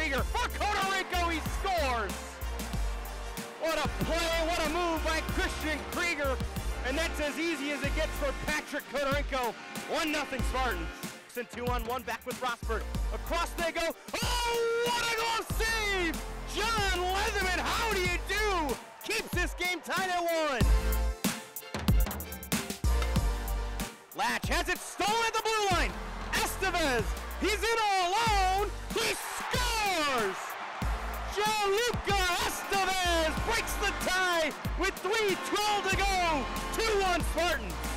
Krieger for Kotorinko, he scores! What a play, what a move by Christian Krieger, and that's as easy as it gets for Patrick Kotorinko. 1-0 Spartans. And 2-on-1 back with Rosberg. Across they go. Oh, what a goal save! John Lethemon, how do you do? Keeps this game tied at 1. Latch has it stolen at the blue line. Esteves, he's in all alone. He scores! Gianluca Esteves breaks the tie with 3:12 to go. 2-1 Spartans.